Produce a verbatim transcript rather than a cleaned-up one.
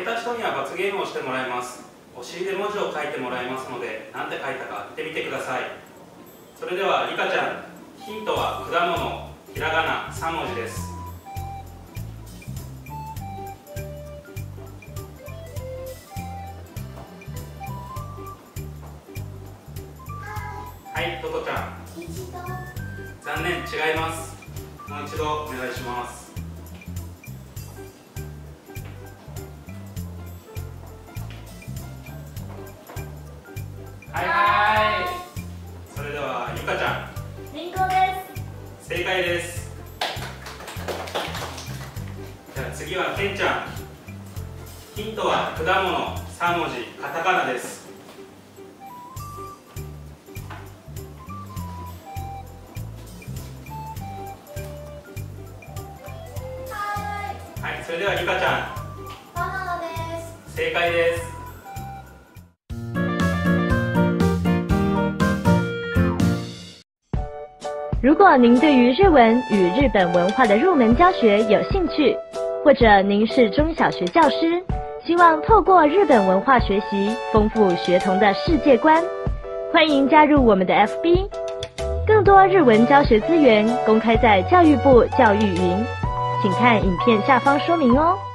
た人には罰ゲームをしてもらいます。お尻で文字を書いてもらいますので、何て書いたか言ってみてください。それではリカちゃん、ヒントは果物、ひらがなさんもじです。はい、トトちゃん。残念、違います。もう一度お願いします。はいはい。それではゆかちゃん。 りんごです。 正解です。じゃあ次はけんちゃん。ヒントは果物さんもじ、カタカナです。はい、それではゆかちゃん。 バナナです。 正解です。 如果您对于日文与日本文化的入门教学有兴趣，或者您是中小学教师，希望透过日本文化学习丰富学童的世界观，欢迎加入我们的 F B。更多日文教学资源公开在教育部教育云，请看影片下方说明哦。